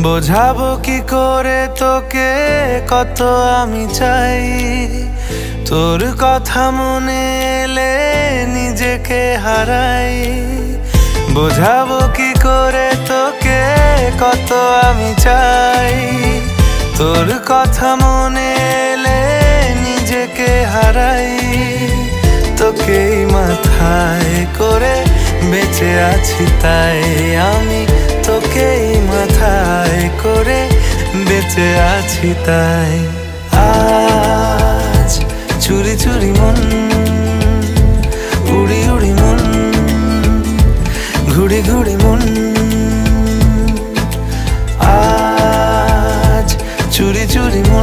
বোঝাবো কি করে তোকে কত আমি চাই, তোর কথা মনে এলে নিজেকে হারাই। বোঝাবো কি করে তোকে কত আমি চাই, তোর কথা মনে এলে নিজেকে হারাই। তোকেই মাথায় করে বেঁচে আছি তাই আমি, তোকেই মাথায় করে বেঁচে আছি তাই। আজ চুরি চুরি মন, উড়ি উড়ি মন, ঘুড়ি ঘুড়ি মন। আজ চুরি চুরি মন,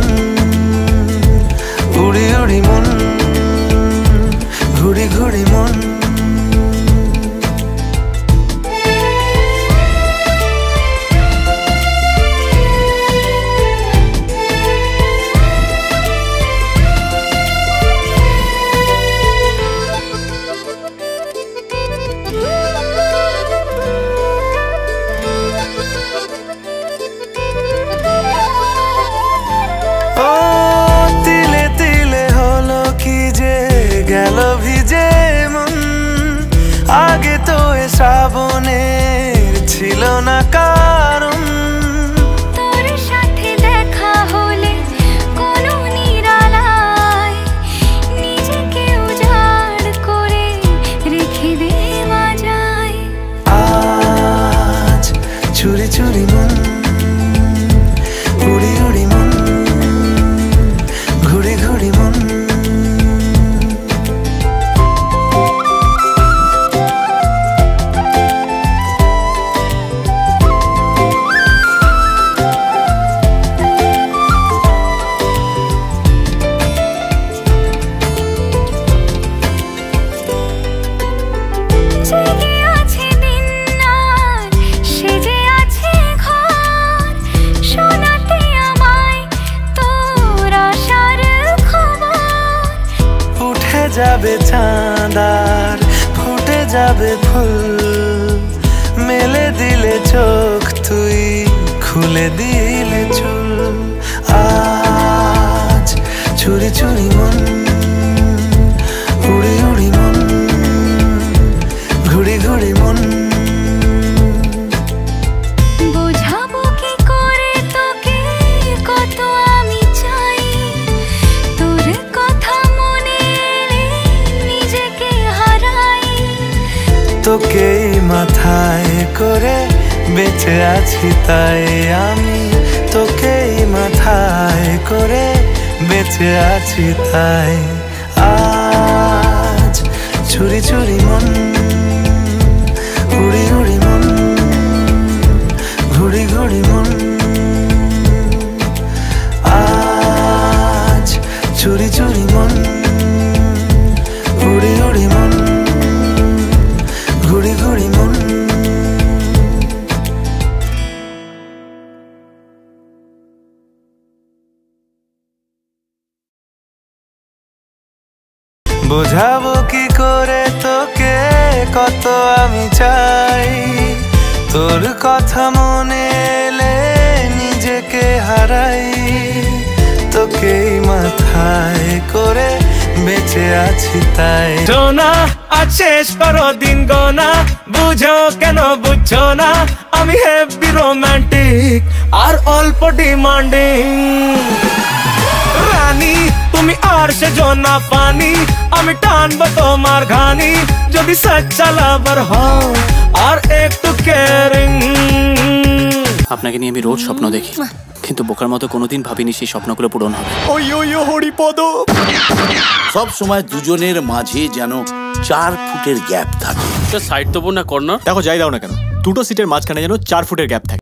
উড়ি উড়ি মন, ঘুড়ি ঘুড়ি মন। গেল ভিজে মন, আগে তো এ শ্রাবণের ছিল না কারণ। তোর সাথে দেখা হলে কোনো নিরালায় নিজেকে উজাড় করে রেখে দেওয়া যায়। আজ চুরি চুরি মন, উড়ি উড়ি মন, ঘুড়ি ঘুড়ি মন। যাবে চাঁদার ফুটে যাবে ফুল, মেলে দিলে চোখ তুই খুলে দিলে চুল। আজ চুরি চুরি মন, উড়ি উড়ি মন, ঘুড়ি ঘুড়ি মন। বোঝাবো কি করে তোকে কত আমি চাই, তোর কথা মনে নিজেকে হারাই। তোকেই মাথায় করে বেঁচে আছি তাই আমি, তোকেই মাথায় করে বেঁচে আছি তাই। আজ চুরি চুরি মন, উড়ি উড়ি মন, ঘুড়ি ঘুড়ি মন। আজ চুরি চুরি মন, উড়ি উড়ি মন, ঘুড়ি ঘুড়ি মন। বোঝাবো কি করে তোকে কত আমি চাই, তোর কথা মনে এলে নিজেকে হারাই। তোকেই মাথায় করে বেঁচে আছি তাই। সোনা আজ শেষ করো দিন গোনা, বুঝো কেন বুঝছো না আমি হেভি রোমান্টিক আর অল্প ডিমান্ডিং। রানী তুমি আর সে জোনা পানি, আমি টানবো তোমার ঘানি যদি সচ্চা লাভার হও আর একটু কেয়ারিং। আপনাকে নিয়ে আমি রোজ স্বপ্ন দেখি, কিন্তু বোকার মতো কোনোদিন ভাবিনি সেই স্বপ্নগুলো পূরণ হবে। ওই ওই হরিপদ। সব সময় দুজনের মাঝে যেন 4 ফুটের গ্যাপ থাকে। সাইড দেবো না কর্নার? দেখো যাই দাও না কেন, দুটো সিটের মাঝখানে যেন 4 ফুটের গ্যাপ থাকে।